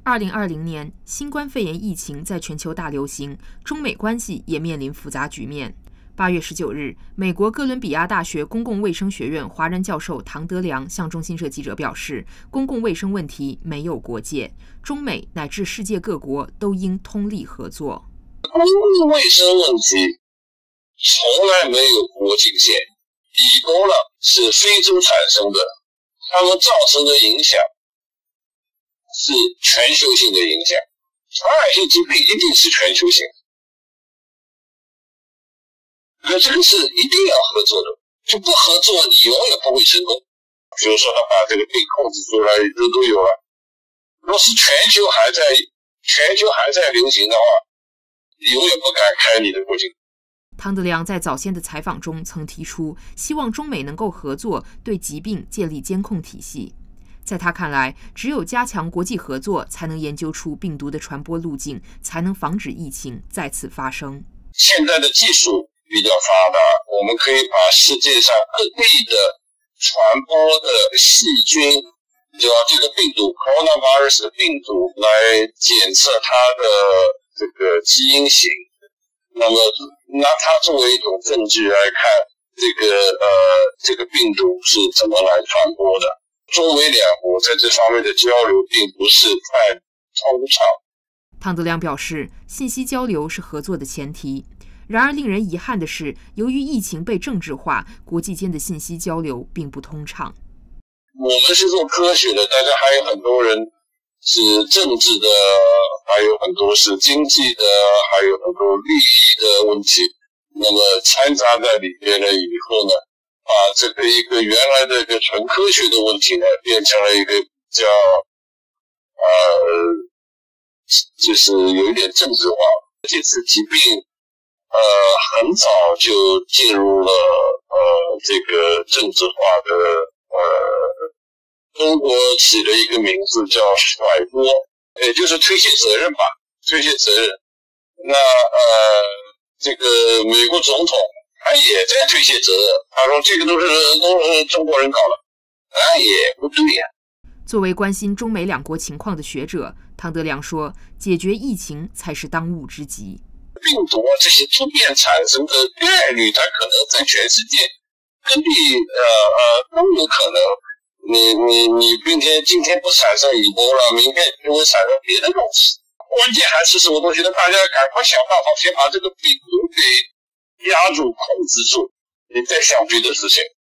2020年，新冠肺炎疫情在全球大流行，中美关系也面临复杂局面。8月19日，美国哥伦比亚大学公共卫生学院华人教授唐德良向中新社记者表示，公共卫生问题没有国界，中美乃至世界各国都应通力合作。 公共卫生问题从来没有国境线。以波拉是非洲产生的，它们造成的影响是全球性的影响，传染性疾病一定是全球性的，那这个是一定要合作的，就不合作你永远不会成功。比如说他把这个病控制出来，这都有了。若是全球还在流行的话，你永远不敢开你的国境。 唐德良在早先的采访中曾提出，希望中美能够合作，对疾病建立监控体系。在他看来，只有加强国际合作，才能研究出病毒的传播路径，才能防止疫情再次发生。 现在的技术比较发达，我们可以把世界上各地的传播的细菌，就这个病毒 coronavirus 的病毒来检测它的这个基因型，那么拿它作为一种证据来看这个病毒是怎么来传播的。中美两国在这方面的交流并不是太通畅。 唐德良表示，信息交流是合作的前提。然而，令人遗憾的是，由于疫情被政治化，国际间的信息交流并不通畅。 我们是做科学的，大家还有很多人是政治的，还有很多是经济的，还有很多利益的问题，那么掺杂在里边了以后呢，把这个一个原来的一个纯科学的问题呢，变成了一个叫就是有一点政治化。这次疾病很早就进入了这个政治化的中国起了一个名字叫甩锅，也就是推卸责任吧，推卸责任。那这个美国总统他也在推卸责任，他说这个都是中国人搞的，那也不对呀。 作为关心中美两国情况的学者，唐德良说，解决疫情才是当务之急。 病毒这些突变产生的概率，它可能在全世界各地都有可能。你今天不产生以波了，明天就会产生别的东西。关键还是什么东西呢？大家赶快想办法，先把这个病毒给压住、控制住，你再想别的事情。